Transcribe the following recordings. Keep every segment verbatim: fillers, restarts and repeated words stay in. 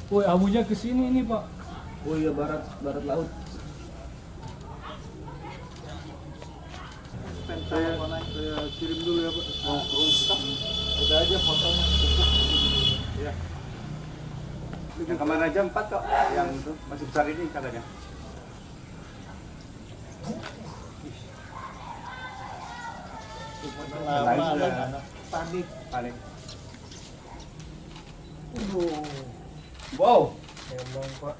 Woi, abunya ke sini nih, Pak. Oh iya, barat barat laut. Saya, saya kirim dulu ya, Pak. Oh, stop. Udah aja fotonya cukup. Ya. Yang kemarin aja empat kok, yang itu masih besar ini katanya. Lama lah. Panik, panik. Uh. Wow. Emang, Pak.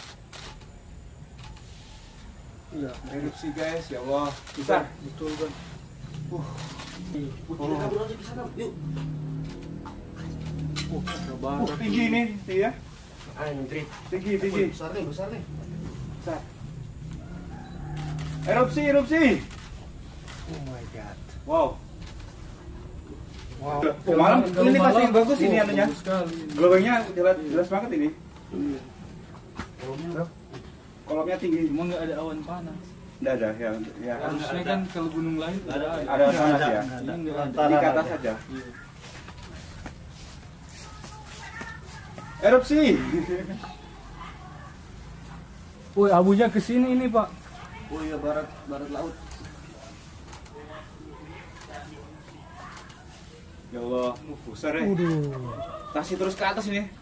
Iya, erupsi guys, ya Allah. Besar. Betul, Bang. Uh. Kita kabur aja ke sana, yuk. Uh, Uh, tinggi nih, tinggi ya. Ah, ini trip. Tinggi, tinggi. Besar nih, besar nih. Besar. Erupsi, erupsi. Oh my god. Wow. Wow. Oh, malam ini pasti yang bagus ini Oh, anunya. bagus sekali. Glowingnya jelas, jelas banget ini. Kolomnya, Kolomnya tinggi. emang nggak ada awan panas. Nggak ada ya. Ya. Harusnya kan kalau gunung lain Ada, ada. Ada panas ya. Ini nggak ada. Di ke atas saja. Erupsi. Woi, abunya ke sini ini, Pak. Oh iya, barat barat laut. Ya Allah, uh, besar ya. Waduh. Kasih terus ke atas ini.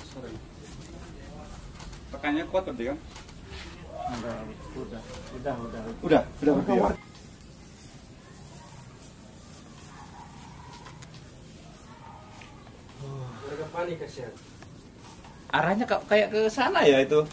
Tekannya kuat berarti kan? Udah, udah, udah, udah. Udah, udah berarti ya. Mereka panik kasihan. Arahnya kayak ke sana ya itu.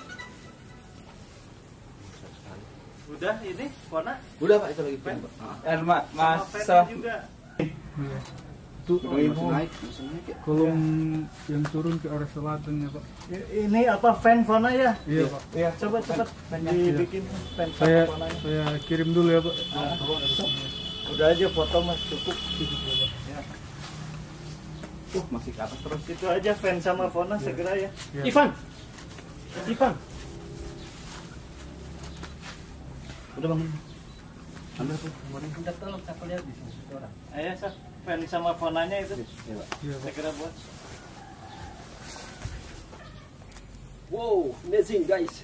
Udah ini, Kona? Udah Pak, itu lagi pen. Eh, Ma, Sama masa pennya juga. Iya. Tuh, Udah, masih oh, naik, masih naik ya. kolom yang turun ke arah selatan ya, Pak. Ini apa fan Kona ya? Iya, Pak. Iya, Coba cepat dibikin fan Saya sama Konanya. saya kirim dulu ya, Pak. Udah aja foto mas cukup. ya. Uh, masih ke atas terus. Itu aja fan sama Fona segera ya. Iya. Ivan, Ivan. Udah bangun. Ambil tuh, kemarin. Udah tolong saya lihat di sini orang. Ayo sah, fan sama Fonanya itu Iya, Pak. Iya, Pak. segera buat. Wow, amazing guys.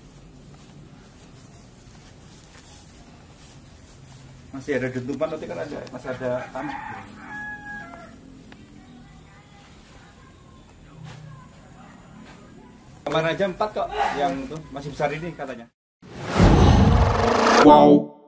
Masih ada dentuman nanti kan ada, masih ada tanah. Kemarin aja empat kok, yang itu masih besar ini katanya. Wow.